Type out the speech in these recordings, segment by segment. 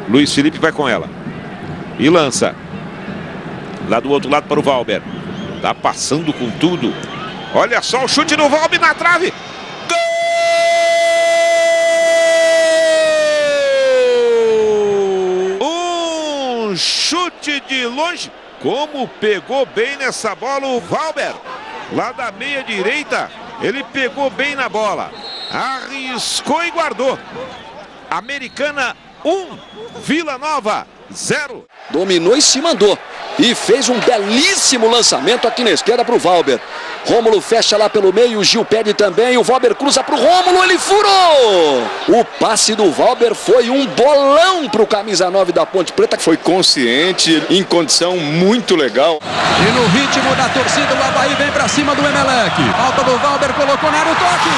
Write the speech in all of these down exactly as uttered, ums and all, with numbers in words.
Luiz Felipe vai com ela. E lança. Lá do outro lado para o Valber. Tá passando com tudo. Olha só o chute do Valber na trave. Gol! Um chute de longe. Como pegou bem nessa bola o Valber. Lá da meia direita. Ele pegou bem na bola. Arriscou e guardou. Americana um, Vila Nova zero. Dominou e se mandou. E fez um belíssimo lançamento aqui na esquerda para o Valber. Rômulo fecha lá pelo meio, o Gil pede também. O Valber cruza para o Rômulo, ele furou! O passe do Valber foi um bolão para o camisa nove da Ponte Preta. Foi consciente, em condição muito legal. E no ritmo da torcida, o Avaí vem para cima do Emelec. Falta do Valber, colocou na área o toque.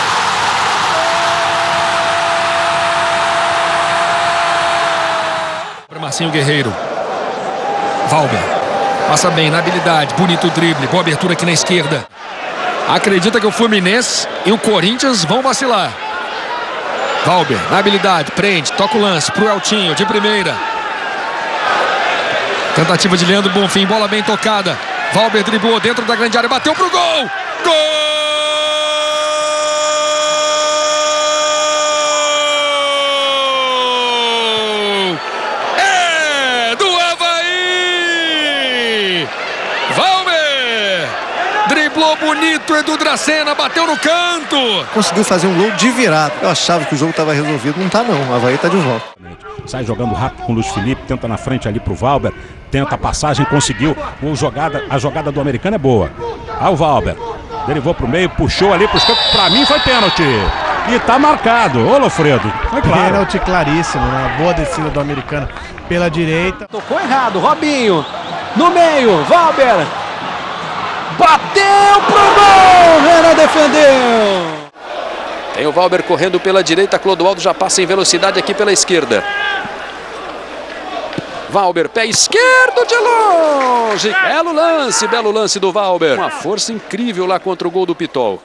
Marcinho Guerreiro. Valber. Passa bem na habilidade. Bonito drible. Boa abertura aqui na esquerda. Acredita que o Fluminense e o Corinthians vão vacilar. Valber na habilidade. Prende. Toca o lance pro Eltinho de primeira. Tentativa de Leandro Bonfim. Bola bem tocada. Valber driblou dentro da grande área. Bateu pro gol. Gol! Driblou bonito, Edu Dracena, bateu no canto. Conseguiu fazer um gol de virada. Eu achava que o jogo estava resolvido, não está não. O Avaí está de volta. Sai jogando rápido com o Luiz Felipe, tenta na frente ali pro Valber. Tenta a passagem, conseguiu. O jogada, a jogada do americano é boa. Ah, o Valber. Derivou pro meio, puxou ali pros campos. Pra mim foi pênalti. E tá marcado. Ô, Lofredo. Foi claro. Pênalti claríssimo, né? Boa descida do americano pela direita. Tocou errado, Robinho. No meio, Valber. Bateu pro gol! Renan defendeu! Tem o Valber correndo pela direita, Clodoaldo já passa em velocidade aqui pela esquerda. Valber, pé esquerdo de longe! Belo lance, belo lance do Valber. Uma força incrível lá contra o gol do Pitol.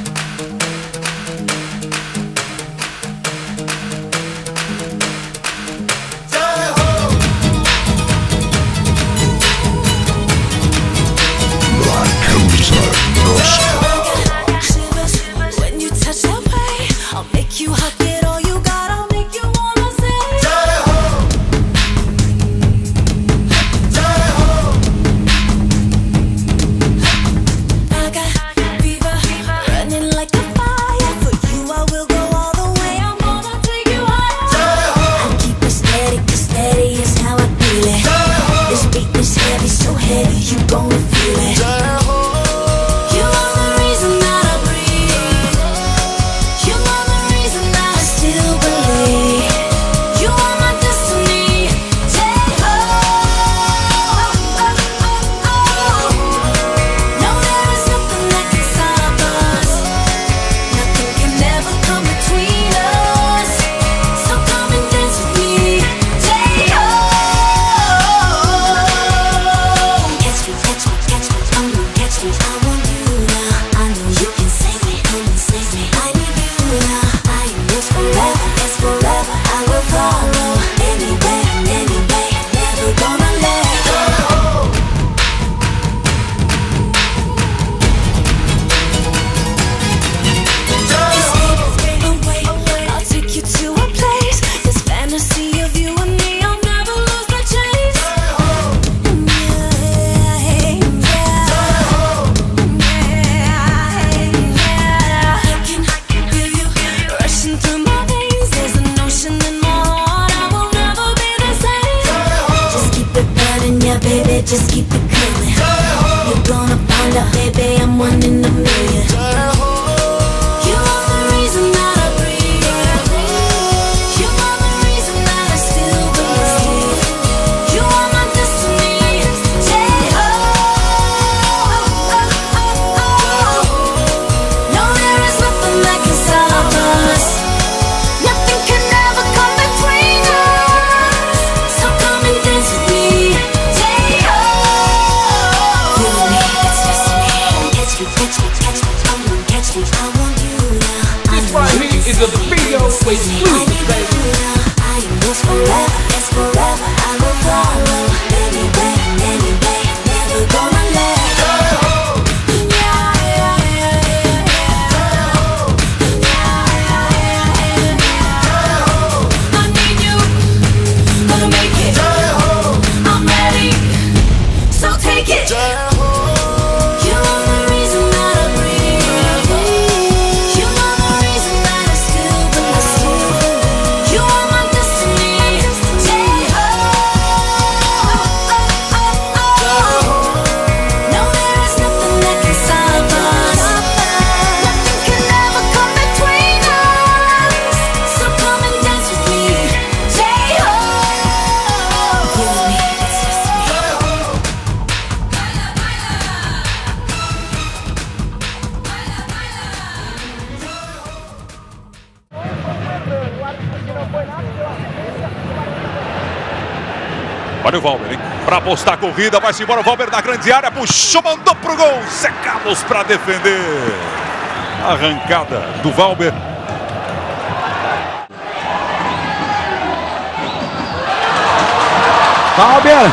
Just keep it coming. You're gonna find out, baby, I'm one in a million. You are the reason that I breathe. You are the reason that I still believe. You are my destiny. Yeah. Oh, oh, oh, oh. No, there is nothing that can stop us. Nothing can ever come between us. So come and dance with me. This right here is a video with exclusive, baby. I am yours forever. Olha o Valber, hein? Pra apostar a corrida, vai-se embora o Valber na grande área, puxou, mandou pro gol. Zé Carlos pra defender. Arrancada do Valber. Valber.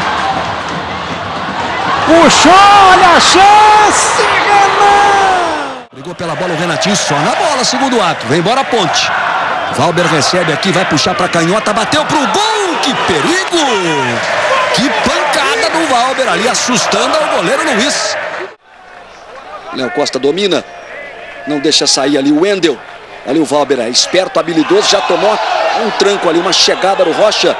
Puxou, olha a chance. Renan. Brigou pela bola o Renatinho, só na bola, segundo ato. Vem embora a Ponte. Valber recebe aqui, vai puxar pra canhota, bateu pro gol. Que perigo! Que pancada do Valber ali, assustando o goleiro Luiz. Léo Costa domina. Não deixa sair ali o Wendel. Ali o Valber é esperto, habilidoso, já tomou um tranco ali, uma chegada do Rocha.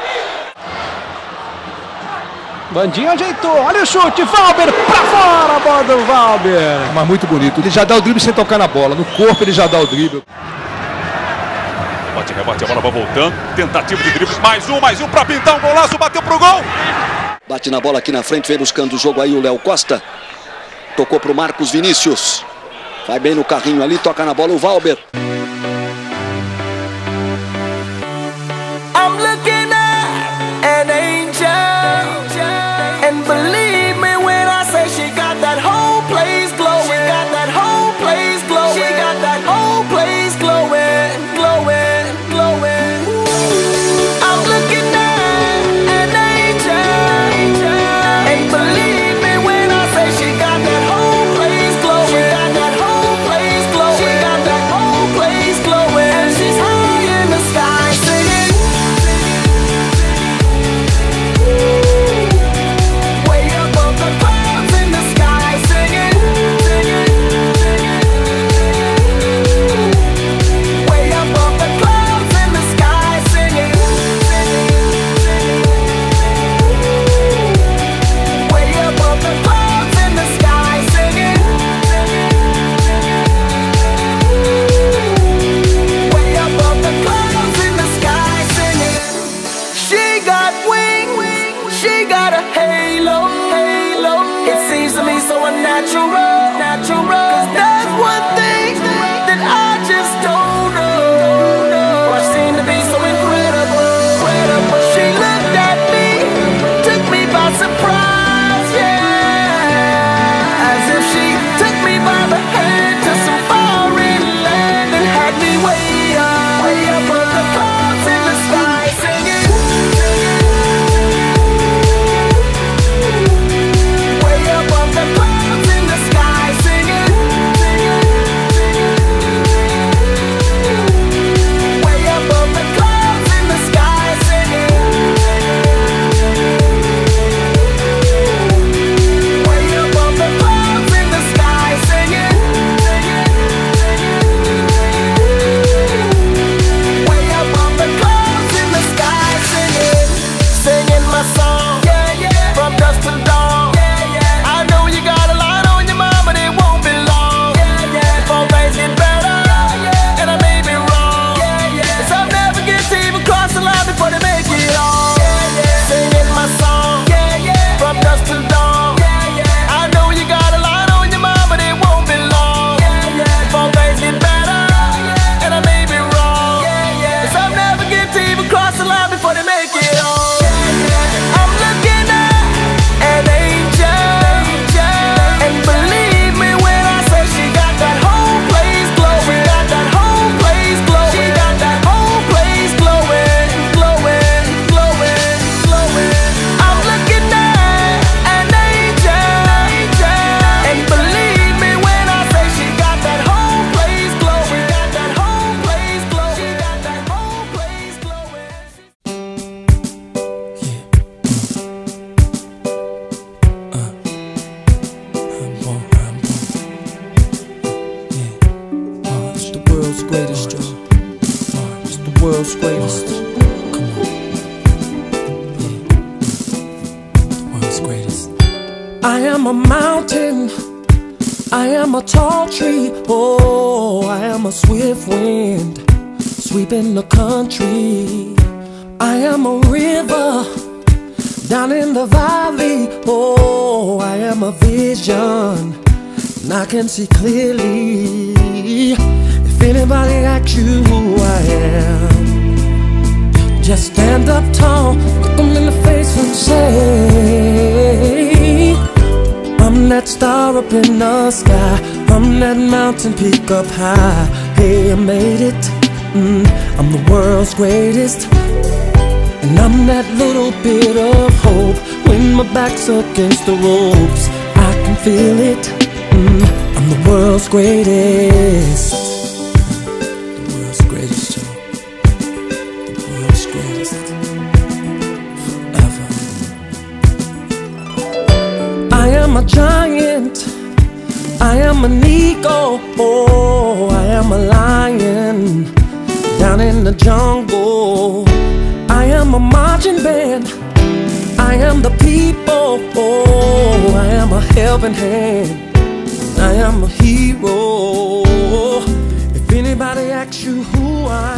Bandinho ajeitou, olha o chute, Valber pra fora, a bola do Valber. Mas muito bonito, ele já dá o drible sem tocar na bola, no corpo ele já dá o drible. Bate, rebate, a bola vai voltando, tentativa de drible, mais um, mais um pra pintar um golaço, bateu pro gol. Bate na bola aqui na frente, vem buscando o jogo aí o Léo Costa. Tocou pro Marcos Vinícius. Vai bem no carrinho ali, toca na bola o Valber. I'm looking at an angel, and believe me when I say she got that whole place glowing. She got that whole place glowing. She got that whole place glowing, glowing, glowing. I'm looking at an angel, and believe me when I say she got that whole place glowing. She got that whole place glowing. She got that whole place glowing. And she's high in the sky singing. Way above the clouds in the sky singing. Way above the clouds in the sky singing. Way above the clouds in the sky singing. Way above the clouds in the sky singing. She got wings, she got a halo, halo. It seems to me so unnatural, natural. 'Cause there's one thing that I just don't know. Why she seemed to be so incredible, incredible. She looked at me, took me by surprise, yeah. As if she took me by the hand to some foreign land and had me way up, way above the clouds in the sky singing. Way above the clouds in the sky singing. Way above the clouds in the sky singing. Way above the clouds in the sky singing. Way above the clouds in the sky singing. Singing my song, yeah, yeah. From dusk till dawn, yeah, yeah. I know you got a lot on your mind, but it won't be long, yeah, yeah. Before things get better, yeah, yeah. And I may be wrong, yeah, yeah. Some never get to even cross the line before they make it on, yeah, yeah. Singing my song, yeah, yeah. From dusk till dawn, yeah, yeah. I know you got a lot on your mind, but it won't be long, yeah, yeah. Before things get better, yeah, and I may be wrong, yeah, yeah. Some never get to even cross the line before they make it on, yeah, yeah. I'm looking at an angel, and believe me when I say she got that whole place glowing. She got that whole place glowing. She got that whole place glowing, glowing, glowing, glowing. I'm looking at an angel, and believe me when I say she got that whole place glowing. She got that whole place glowing. She got that whole place glowing. It's the world's greatest, Joe. It's the world's greatest. Come on. Yeah. The world's greatest. I am a mountain. I am a tall tree. Oh, I am a swift wind sweeping the country. I am a river down in the valley. Oh, I am a vision, and I can see clearly. If anybody asks you who I am, just stand up tall, look them in the face and say, I'm that star up in the sky, I'm that mountain peak up high. Hey, I made it, mm, I'm the world's greatest. And I'm that little bit of hope when my back's against the ropes. I can feel it, mm, I'm the world's greatest. The world's greatest, Joe. The world's greatest. Forever. I am a giant, I am an eagle, oh, I am a lion down in the jungle. I am a marching band, I am the people, oh, I am a helping hand, I am a hero. If anybody asks you who I